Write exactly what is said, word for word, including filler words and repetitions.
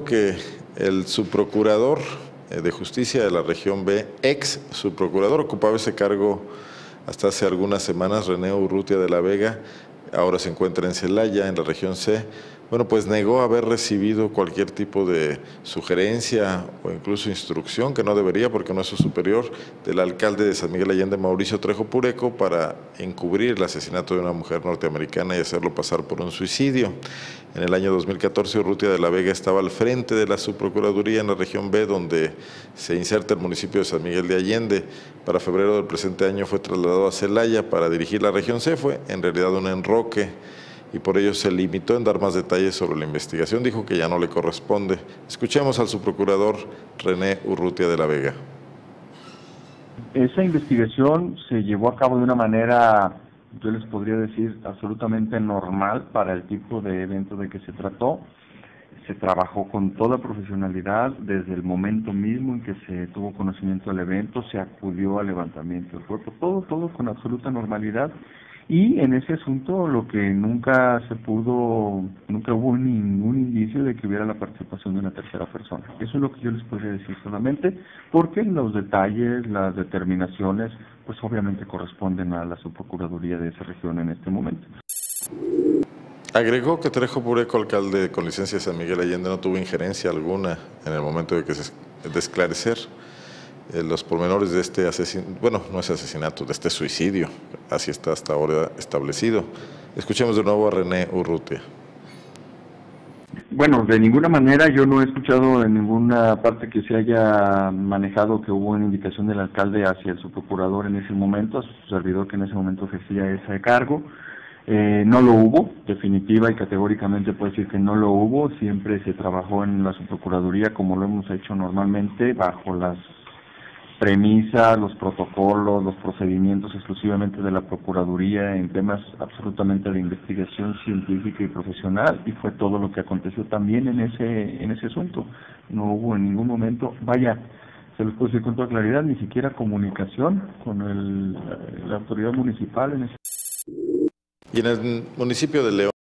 que el subprocurador de Justicia de la Región B, ex subprocurador, ocupaba ese cargo hasta hace algunas semanas, René Urrutia de la Vega, ahora se encuentra en Celaya, en la Región C. Bueno, pues negó haber recibido cualquier tipo de sugerencia o incluso instrucción, que no debería porque no es su superior, del alcalde de San Miguel Allende, Mauricio Trejo Pureco, para encubrir el asesinato de una mujer norteamericana y hacerlo pasar por un suicidio. En el año dos mil catorce, Urrutia de la Vega estaba al frente de la subprocuraduría en la Región B, donde se inserta el municipio de San Miguel de Allende. Para febrero del presente año fue trasladado a Celaya para dirigir la Región C. Fue en realidad un enroque, y por ello se limitó en dar más detalles sobre la investigación. Dijo que ya no le corresponde. Escuchemos al subprocurador René Urrutia de la Vega. Esa investigación se llevó a cabo de una manera, yo les podría decir, absolutamente normal para el tipo de evento de que se trató. Se trabajó con toda profesionalidad desde el momento mismo en que se tuvo conocimiento del evento, se acudió al levantamiento del cuerpo, todo, todo con absoluta normalidad. Y en ese asunto lo que nunca se pudo, nunca hubo ningún indicio de que hubiera la participación de una tercera persona. Eso es lo que yo les podría decir solamente, porque los detalles, las determinaciones, pues obviamente corresponden a la subprocuraduría de esa región en este momento. Agregó que Trejo Pureco, alcalde con licencia de San Miguel Allende, no tuvo injerencia alguna en el momento de, que se, de esclarecer eh, los pormenores de este asesinato, bueno, no es asesinato, de este suicidio, así está hasta ahora establecido. Escuchemos de nuevo a René Urrutia. Bueno, de ninguna manera yo no he escuchado en ninguna parte que se haya manejado que hubo una indicación del alcalde hacia el subprocurador en ese momento, a su servidor que en ese momento ejercía ese cargo. Eh, no lo hubo, definitiva y categóricamente puedo decir que no lo hubo. Siempre se trabajó en la subprocuraduría como lo hemos hecho normalmente, bajo las premisas, los protocolos, los procedimientos exclusivamente de la procuraduría en temas absolutamente de investigación científica y profesional, y fue todo lo que aconteció también en ese en ese asunto. No hubo en ningún momento, vaya, se los puedo decir con toda claridad, ni siquiera comunicación con el, la autoridad municipal en ese. Y en el municipio de León.